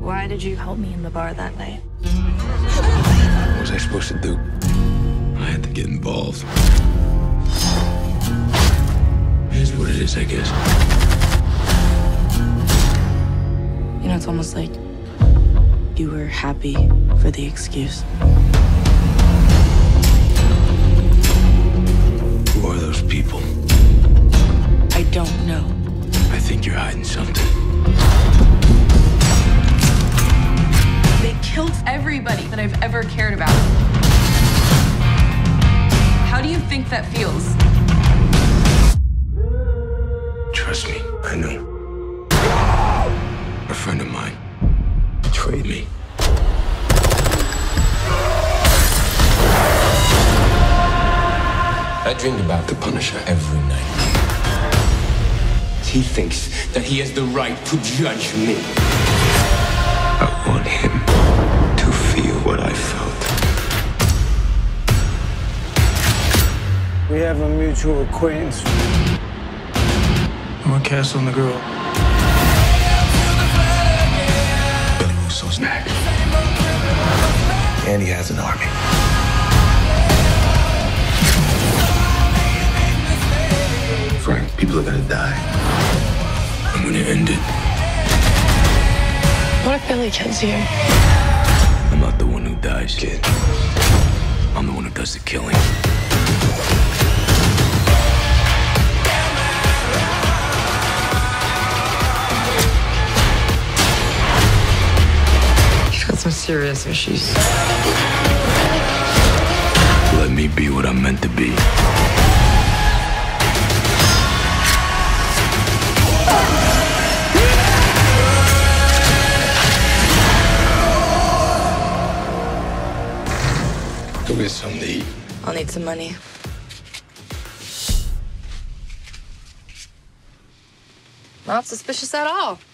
Why did you help me in the bar that night? What was I supposed to do? I had to get involved. It is what it is, I guess. You know, it's almost like you were happy for the excuse. Who are those people? I don't know. I think you're hiding something. They killed everybody that I've ever cared about. How do you think that feels? Trust me, I know. A friend of mine betrayed me. I dreamed about the Punisher every night. He thinks that he has the right to judge me. I want him to feel what I felt. We have a mutual acquaintance. I'm gonna cast on the girl. Billy Russo's back. And he has an army. Frank, people are gonna die. I'm gonna end it. What if Billy kills you? I'm not the one who dies, kid. I'm the one who does the killing. She's got some serious issues. Let me be what I'm meant to be. Go get something to eat. I'll need some money. Not suspicious at all.